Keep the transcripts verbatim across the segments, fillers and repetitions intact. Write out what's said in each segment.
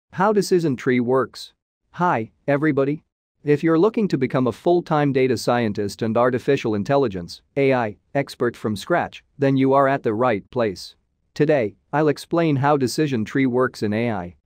How decision tree works. Hi, everybody. If you're looking to become a full-time data scientist and artificial intelligence (A I) expert from scratch, then you are at the right place. Today, I'll explain how decision tree works in A I.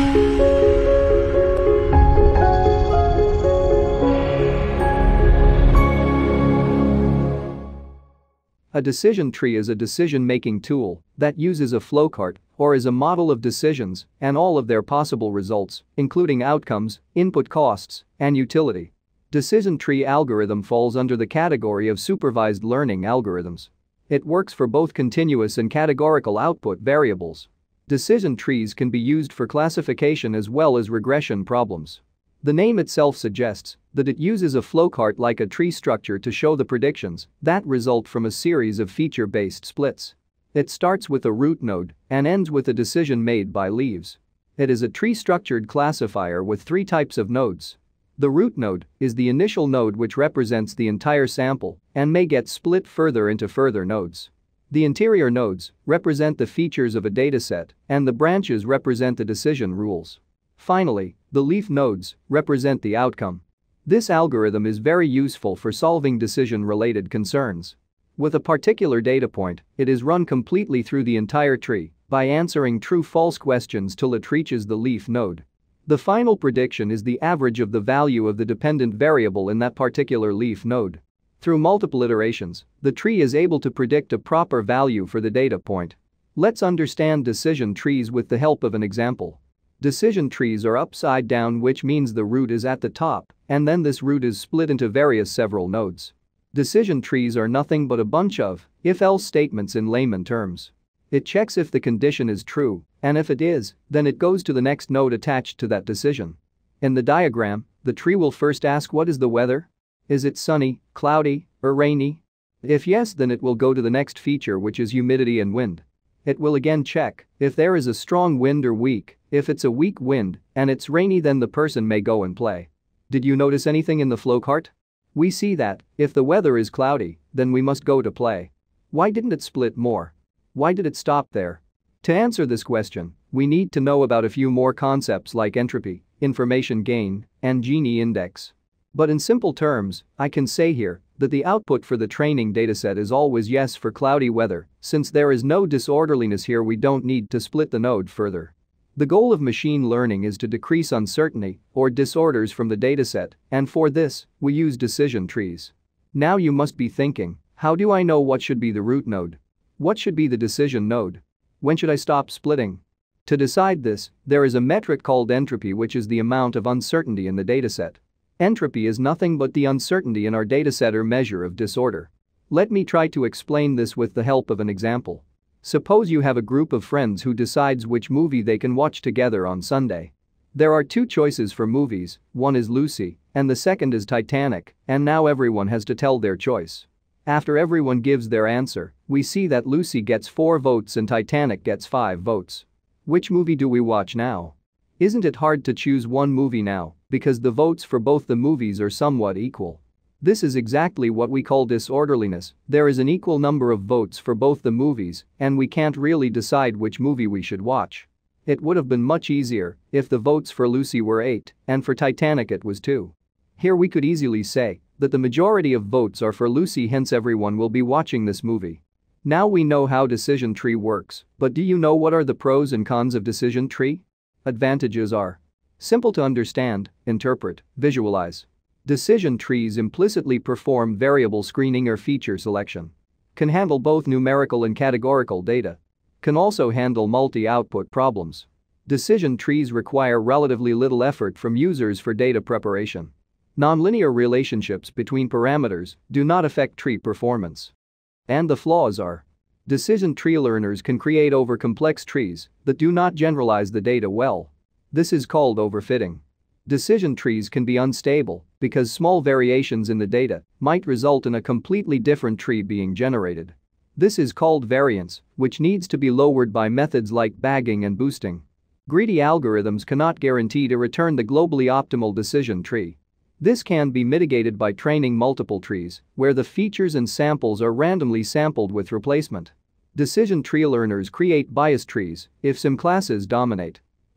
A decision tree is a decision-making tool that uses a flowchart or is a model of decisions and all of their possible results, including outcomes, input costs, and utility. Decision tree algorithm falls under the category of supervised learning algorithms. It works for both continuous and categorical output variables. Decision trees can be used for classification as well as regression problems. The name itself suggests that it uses a flowchart like a tree structure to show the predictions that result from a series of feature-based splits. It starts with a root node and ends with a decision made by leaves. It is a tree-structured classifier with three types of nodes. The root node is the initial node which represents the entire sample and may get split further into further nodes. The interior nodes represent the features of a dataset and the branches represent the decision rules. Finally, the leaf nodes represent the outcome. This algorithm is very useful for solving decision-related concerns. With a particular data point, it is run completely through the entire tree by answering true-false questions till it reaches the leaf node. The final prediction is the average of the value of the dependent variable in that particular leaf node. Through multiple iterations, the tree is able to predict a proper value for the data point. Let's understand decision trees with the help of an example. Decision trees are upside down, which means the root is at the top, and then this root is split into various several nodes. Decision trees are nothing but a bunch of if-else statements in layman terms. It checks if the condition is true, and if it is, then it goes to the next node attached to that decision. In the diagram, the tree will first ask what is the weather? Is it sunny, cloudy, or rainy? If yes, then it will go to the next feature, which is humidity and wind. It will again check if there is a strong wind or weak. If it's a weak wind and it's rainy, then the person may go and play. Did you notice anything in the flowchart? We see that if the weather is cloudy, then we must go to play. Why didn't it split more? Why did it stop there? To answer this question, we need to know about a few more concepts like entropy, information gain, and Gini index. But in simple terms, I can say here that the output for the training dataset is always yes for cloudy weather. Since there is no disorderliness here, we don't need to split the node further. The goal of machine learning is to decrease uncertainty or disorders from the dataset, and for this, we use decision trees. Now you must be thinking, how do I know what should be the root node? What should be the decision node? When should I stop splitting? To decide this, there is a metric called entropy, which is the amount of uncertainty in the dataset. Entropy is nothing but the uncertainty in our dataset or measure of disorder. Let me try to explain this with the help of an example. Suppose you have a group of friends who decides which movie they can watch together on Sunday. There are two choices for movies, one is Lucy and the second is Titanic, and now everyone has to tell their choice. After everyone gives their answer, we see that Lucy gets four votes and Titanic gets five votes. Which movie do we watch now? Isn't it hard to choose one movie now, because the votes for both the movies are somewhat equal? This is exactly what we call disorderliness. There is an equal number of votes for both the movies, and we can't really decide which movie we should watch. It would have been much easier if the votes for Lucy were eight and for Titanic it was two. Here we could easily say that the majority of votes are for Lucy, hence everyone will be watching this movie. Now we know how decision tree works, but do you know what are the pros and cons of decision tree? Advantages are simple to understand, interpret, visualize. Decision trees implicitly perform variable screening or feature selection. Can handle both numerical and categorical data. Can also handle multi-output problems. Decision trees require relatively little effort from users for data preparation. Nonlinear relationships between parameters do not affect tree performance. And the flaws are: decision tree learners can create over-complex trees that do not generalize the data well. This is called overfitting. Decision trees can be unstable because small variations in the data might result in a completely different tree being generated. This is called variance, which needs to be lowered by methods like bagging and boosting. Greedy algorithms cannot guarantee to return the globally optimal decision tree. This can be mitigated by training multiple trees, where the features and samples are randomly sampled with replacement. Decision tree learners create bias trees if some classes dominate.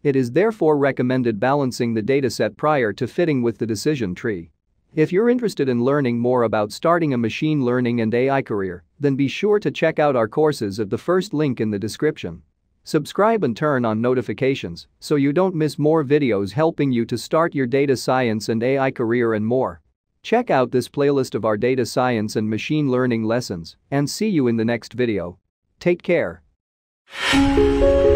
It is therefore recommended balancing the dataset prior to fitting with the decision tree. If you're interested in learning more about starting a machine learning and A I career, then be sure to check out our courses at the first link in the description. Subscribe and turn on notifications so you don't miss more videos helping you to start your data science and A I career and more. Check out this playlist of our data science and machine learning lessons and see you in the next video. Take care.